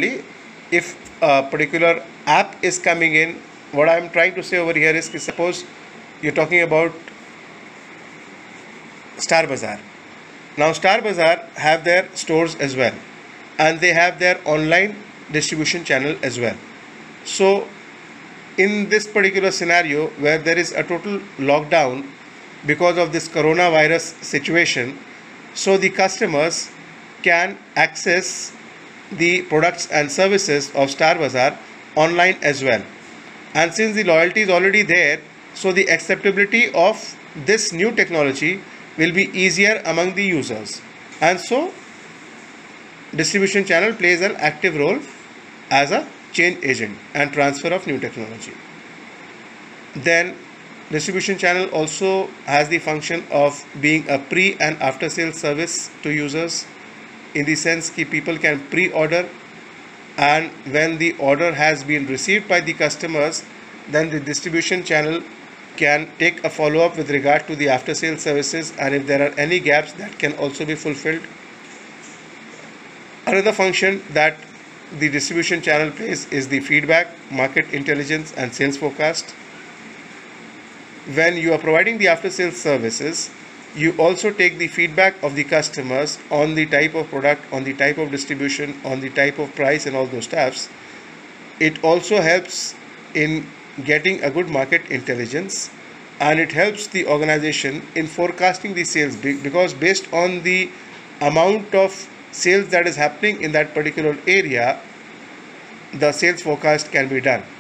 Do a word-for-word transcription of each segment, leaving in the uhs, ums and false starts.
probably if a particular app is coming in, what I'm trying to say over here is, suppose you're talking about Star Bazaar. Now Star Bazaar have their stores as well, and they have their online distribution channel as well. So in this particular scenario where there is a total lockdown because of this coronavirus situation, so the customers can access the products and services of Star Bazaar online as well. And since the loyalty is already there, so the acceptability of this new technology will be easier among the users. And so distribution channel plays an active role as a change agent and transfer of new technology. Then distribution channel also has the function of being a pre and after sales service to users, in the sense that people can pre-order, and when the order has been received by the customers, then the distribution channel can take a follow-up with regard to the after sales services, and if there are any gaps, that can also be fulfilled. Another function that the distribution channel plays is the feedback, market intelligence and sales forecast. When you are providing the after sales services, you also take the feedback of the customers on the type of product, on the type of distribution, on the type of price and all those stuffs. It also helps in getting a good market intelligence, and it helps the organization in forecasting the sales, because based on the amount of sales that is happening in that particular area, the sales forecast can be done.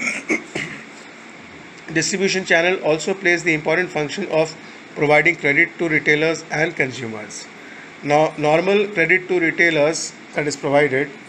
Distribution channel also plays the important function of providing credit to retailers and consumers. Now, normal credit to retailers that is provided